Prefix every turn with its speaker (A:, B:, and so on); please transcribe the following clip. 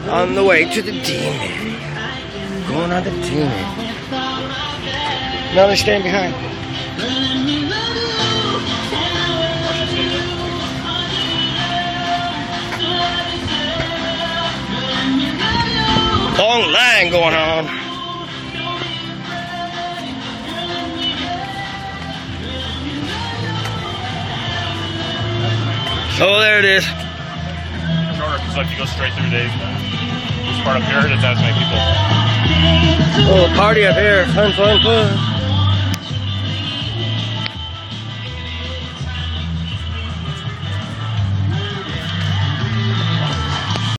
A: On the way to the demon. Going on the demon. No, they're staying behind. Long line going on. Oh, there it is.
B: Shorter because like you go straight through, Dave. This part up here, it has many people.
A: Oh, party up here. Fun, fun, fun.